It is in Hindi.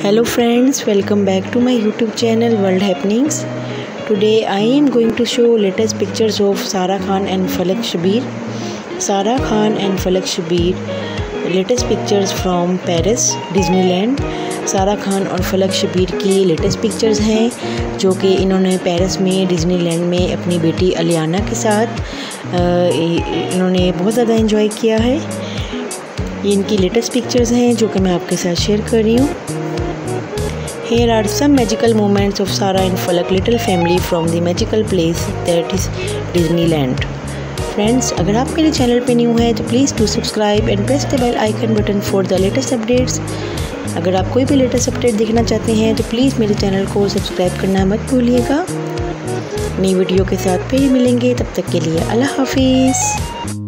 Hello friends, welcome back to my YouTube channel World Happenings. Today I am going to show latest pictures of Sara Khan and Falak Shabir. Sara Khan and Falak Shabir latest pictures from Paris Disneyland. सारा खान और फलक शबीर की लेटेस्ट पिक्चर्स हैं जो कि इन्होंने पेरिस में डिज़नीलैंड में अपनी बेटी अलियाना के साथ इन्होंने बहुत ज़्यादा एंजॉय किया है। ये इनकी लेटेस्ट पिक्चर्स हैं जो कि मैं आपके साथ शेयर कर रही हूँ। Here are some magical moments of Sara and Falak little family from the magical place that is Disneyland. Friends, अगर आप मेरे चैनल पे न्यू हैं तो please do subscribe and press the bell icon button for the latest updates. अगर आप कोई भी लेटेस्ट अपडेट देखना चाहते हैं तो प्लीज़ मेरे चैनल को सब्सक्राइब करना मत भूलिएगा। नई वीडियो के साथ फिर मिलेंगे, तब तक के लिए अल्लाह हाफिज़।